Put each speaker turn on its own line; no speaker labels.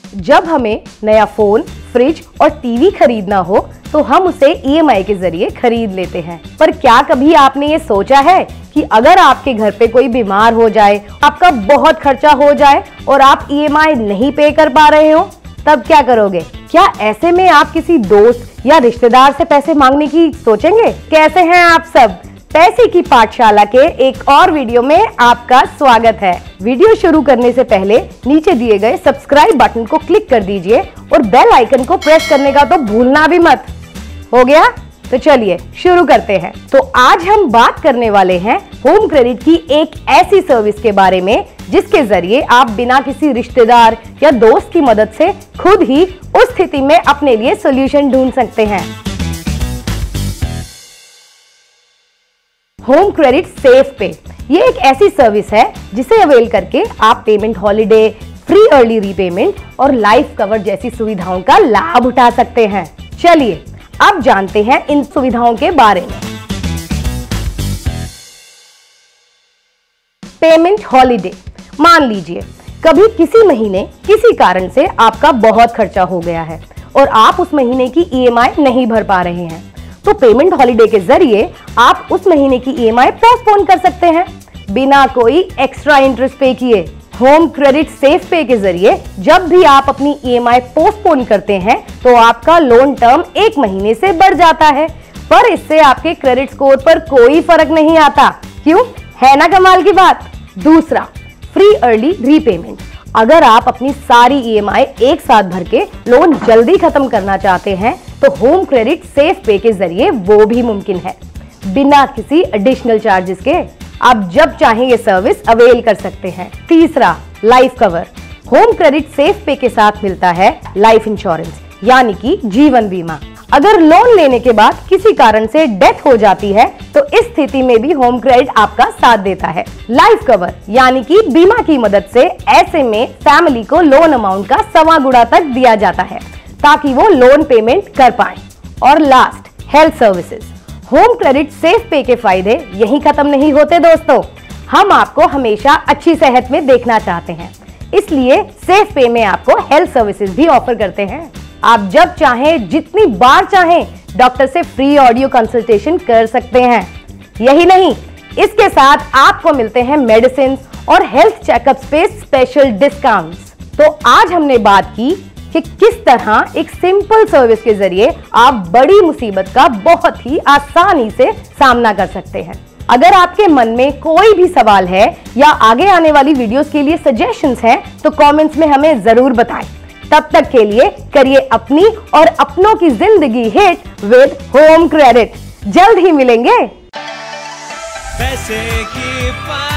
जब हमें नया फोन, फ्रिज और टीवी खरीदना हो तो हम उसे ईएमआई के जरिए खरीद लेते हैं। पर क्या कभी आपने ये सोचा है कि अगर आपके घर पे कोई बीमार हो जाए, आपका बहुत खर्चा हो जाए और आप ईएमआई नहीं पे कर पा रहे हो, तब क्या करोगे? क्या ऐसे में आप किसी दोस्त या रिश्तेदार से पैसे मांगने की सोचेंगे? कैसे हैं आप सब? पैसे की पाठशाला के एक और वीडियो में आपका स्वागत है। वीडियो शुरू करने से पहले नीचे दिए गए सब्सक्राइब बटन को क्लिक कर दीजिए और बेल आइकन को प्रेस करने का तो भूलना भी मत। हो गया? तो चलिए शुरू करते हैं। तो आज हम बात करने वाले हैं होम क्रेडिट की एक ऐसी सर्विस के बारे में जिसके जरिए आप बिना किसी रिश्तेदार या दोस्त की मदद से खुद ही उस स्थिति में अपने लिए सॉल्यूशन ढूंढ सकते हैं। होम क्रेडिट सेफ पे ये एक ऐसी सर्विस है जिसे अवेल करके आप payment holiday, free early repayment और लाइफ कवर जैसी सुविधाओं का लाभ उठा सकते हैं। चलिए अब जानते हैं इन सुविधाओं के बारे में। पेमेंट हॉलिडे, मान लीजिए कभी किसी महीने किसी कारण से आपका बहुत खर्चा हो गया है और आप उस महीने की ईएमआई नहीं भर पा रहे हैं, तो पेमेंट हॉलिडे के जरिए आप उस महीने की ईएमआई पोस्टपोन कर सकते हैं बिना कोई एक्स्ट्रा इंटरेस्ट पे किए। होम क्रेडिट सेफ पे के जरिए जब भी आप अपनी ईएमआई पोस्टपोन करते हैं तो आपका लोन टर्म 1 महीने से बढ़ जाता है, पर इससे आपके क्रेडिट स्कोर पर कोई फर्क नहीं आता। क्यों? है ना कमाल की बात। दूसरा, फ्री अर्ली रीपेमेंट। अगर आप अपनी सारी ईएमआई एक साथ भर के लोन जल्दी खत्म करना चाहते हैं तो होम क्रेडिट सेफ पे के जरिए वो भी मुमकिन है, बिना किसी एडिशनल चार्जेस के। आप जब चाहें ये सर्विस अवेल कर सकते हैं। तीसरा, life cover. Home credit safe pay के साथ मिलता है लाइफ इंश्योरेंस, यानी कि जीवन बीमा। अगर लोन लेने के बाद किसी कारण से डेथ हो जाती है तो इस स्थिति में भी होम क्रेडिट आपका साथ देता है। लाइफ कवर यानी कि बीमा की मदद से ऐसे में फैमिली को लोन अमाउंट का 1.25 गुना तक दिया जाता है ताकि वो लोन पेमेंट कर पाए। और last, health services. Home credit safe pay के फायदे यहीं खत्म नहीं होते दोस्तों। हम आपको हमेशा अच्छी सेहत में देखना चाहते हैं, इसलिए सेफ पे में आपको हेल्थ सर्विसेज भी ऑफर करते हैं। आप जब चाहें, जितनी बार चाहें, डॉक्टर से फ्री ऑडियो कंसल्टेशन कर सकते हैं। यही नहीं, इसके साथ आपको मिलते हैं मेडिसिन और हेल्थ चेकअप्स पे स्पेशल डिस्काउंट्स। तो आज हमने बात की कि किस तरह एक सिंपल सर्विस के जरिए आप बड़ी मुसीबत का बहुत ही आसानी से सामना कर सकते हैं। अगर आपके मन में कोई भी सवाल है या आगे आने वाली वीडियोस के लिए सजेशंस हैं तो कमेंट्स में हमें जरूर बताएं। तब तक के लिए करिए अपनी और अपनों की जिंदगी हिट विद होम क्रेडिट। जल्द ही मिलेंगे।
पैसे की